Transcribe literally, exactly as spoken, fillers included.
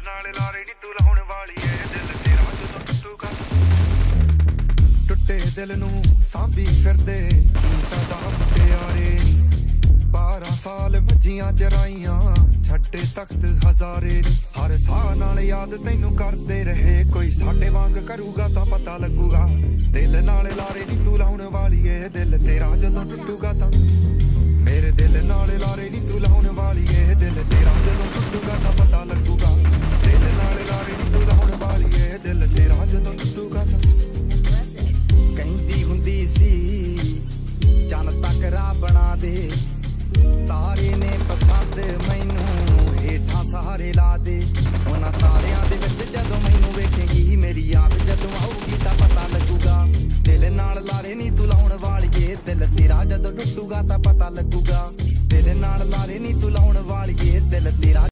नाल लारे नी तू लाउण वाली ए दिल तेरा जदों टुटूगा टुटे दिल नू सांभी फिरदे दा मुटियारे बारह साल मजियां चराइयां छड्डे तख्त हजारे हर साह नाल याद तैनू करदे रहे कोई साडे वांग करूगा तां पता लगूगा दिल नाल लारे नी तू लाउण वाली ए दिल तेरा जदों टुटूगा तां मेरे दिल नाल लारे नी तू लाउण वाली ए दिल तेरा जदों टुटूगा तां पता लगूगा दिल नाल लारे नी तू लाउण वाली ए दिल तेरा जदों टुटूगा तां कहंदी हुंदी सी चन तक राह बना दे तारे ने पसंद मैनू हेठां सहारे ला दे उन्हां तारियां दे विच जदों मैनू वेखेगी मेरी याद जदों आऊगी तां पता लगूगा दिल नाल लारे नी तू लाउण वालीए दिल तेरा जदों टुटूगा तां पता लगूगा दिल नाल लारे नी तू लाउण वालीए दिल तेरा